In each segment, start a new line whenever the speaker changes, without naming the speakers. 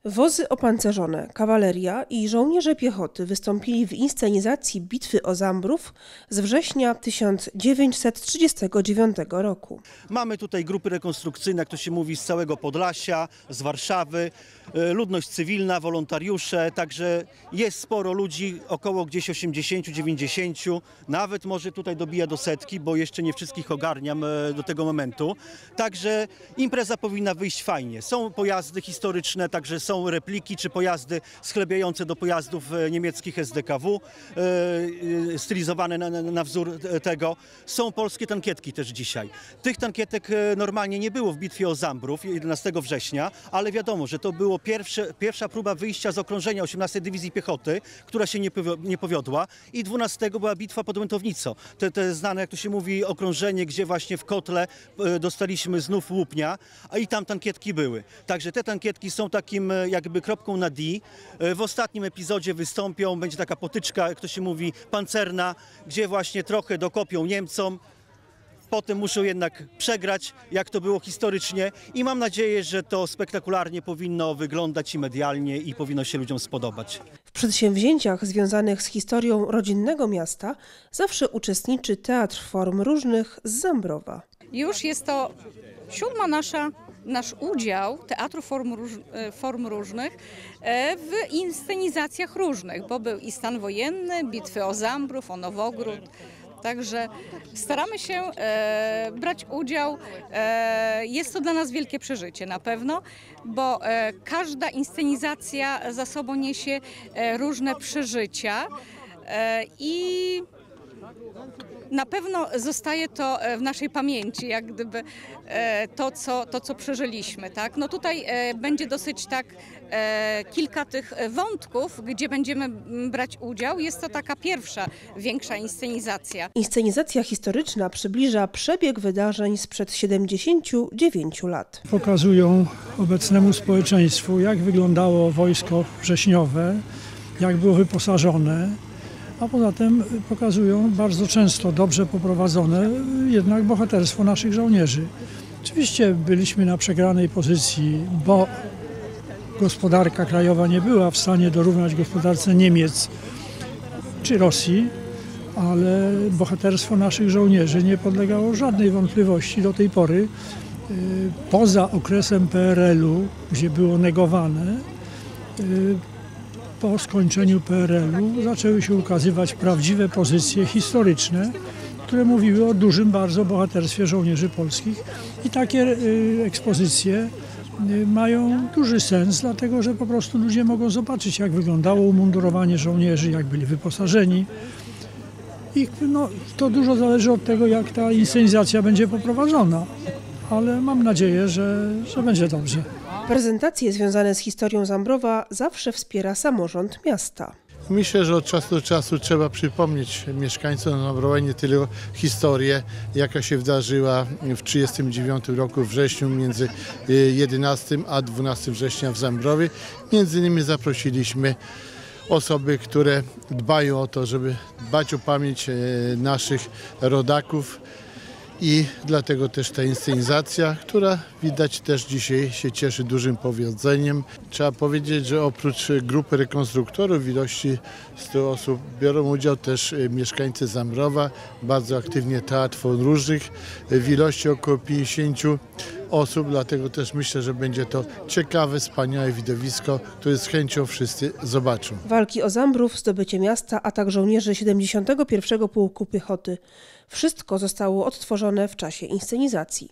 Wozy opancerzone, kawaleria i żołnierze piechoty wystąpili w inscenizacji Bitwy o Zambrów z września 1939 roku.
Mamy tutaj grupy rekonstrukcyjne, jak to się mówi, z całego Podlasia, z Warszawy, ludność cywilna, wolontariusze, także jest sporo ludzi, około gdzieś 80-90, nawet może tutaj dobija do setki, bo jeszcze nie wszystkich ogarniam do tego momentu. Także impreza powinna wyjść fajnie. Są pojazdy historyczne, także są repliki czy pojazdy schlebiające do pojazdów niemieckich SDKW, stylizowane na wzór tego. Są polskie tankietki też dzisiaj. Tych tankietek normalnie nie było w bitwie o Zambrów 11 września, ale wiadomo, że to było pierwsza próba wyjścia z okrążenia 18 Dywizji Piechoty, która się nie powiodła, i 12 była bitwa pod Łętownicą. To znane, jak to się mówi, okrążenie, gdzie właśnie w kotle dostaliśmy znów łupnia, a i tam tankietki były. Także te tankietki są takim jakby kropką na D. W ostatnim epizodzie wystąpią, będzie taka potyczka, jak to się mówi, pancerna, gdzie właśnie trochę dokopią Niemcom. Potem muszą jednak przegrać, jak to było historycznie, i mam nadzieję, że to spektakularnie powinno wyglądać i medialnie i powinno się ludziom spodobać.
W przedsięwzięciach związanych z historią rodzinnego miasta zawsze uczestniczy Teatr Form Różnych z Zambrowa.
Już jest to 7. nasz udział Teatru Form Różnych w inscenizacjach różnych, bo był i stan wojenny, bitwy o Zambrów, o Nowogród. Także staramy się brać udział. Jest to dla nas wielkie przeżycie na pewno, bo każda inscenizacja za sobą niesie różne przeżycia i na pewno zostaje to w naszej pamięci, jak gdyby to, co przeżyliśmy. Tak? No tutaj będzie dosyć tak kilka tych wątków, gdzie będziemy brać udział. Jest to taka pierwsza, większa inscenizacja.
Inscenizacja historyczna przybliża przebieg wydarzeń sprzed 79 lat.
Pokazują obecnemu społeczeństwu, jak wyglądało wojsko wrześniowe, jak było wyposażone. A poza tym pokazują bardzo często dobrze poprowadzone jednak bohaterstwo naszych żołnierzy. Oczywiście byliśmy na przegranej pozycji, bo gospodarka krajowa nie była w stanie dorównać gospodarce Niemiec czy Rosji, ale bohaterstwo naszych żołnierzy nie podlegało żadnej wątpliwości do tej pory. Poza okresem PRL-u, gdzie było negowane, po skończeniu PRL-u zaczęły się ukazywać prawdziwe pozycje historyczne, które mówiły o dużym bardzo bohaterstwie żołnierzy polskich, i takie ekspozycje mają duży sens, dlatego że po prostu ludzie mogą zobaczyć, jak wyglądało umundurowanie żołnierzy, jak byli wyposażeni. I to dużo zależy od tego, jak ta inscenizacja będzie poprowadzona, ale mam nadzieję, że będzie dobrze.
Prezentacje związane z historią Zambrowa zawsze wspiera samorząd miasta.
Myślę, że od czasu do czasu trzeba przypomnieć mieszkańcom Zambrowa nie tylko historię, jaka się wydarzyła w 1939 roku w wrześniu między 11 a 12 września w Zambrowie. Między innymi zaprosiliśmy osoby, które dbają o to, żeby dbać o pamięć naszych rodaków. I dlatego też ta inscenizacja, która widać też dzisiaj się cieszy dużym powodzeniem. Trzeba powiedzieć, że oprócz grupy rekonstruktorów w ilości 100 osób biorą udział też mieszkańcy Zambrowa, bardzo aktywnie Teatr Form Różnych w ilości około 50 osób, dlatego też myślę, że będzie to ciekawe, wspaniałe widowisko, które z chęcią wszyscy zobaczą.
Walki o Zambrów, zdobycie miasta, atak żołnierzy 71. Pułku Piechoty. Wszystko zostało odtworzone w czasie inscenizacji.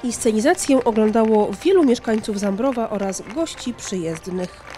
Inscenizację oglądało wielu mieszkańców Zambrowa oraz gości przyjezdnych.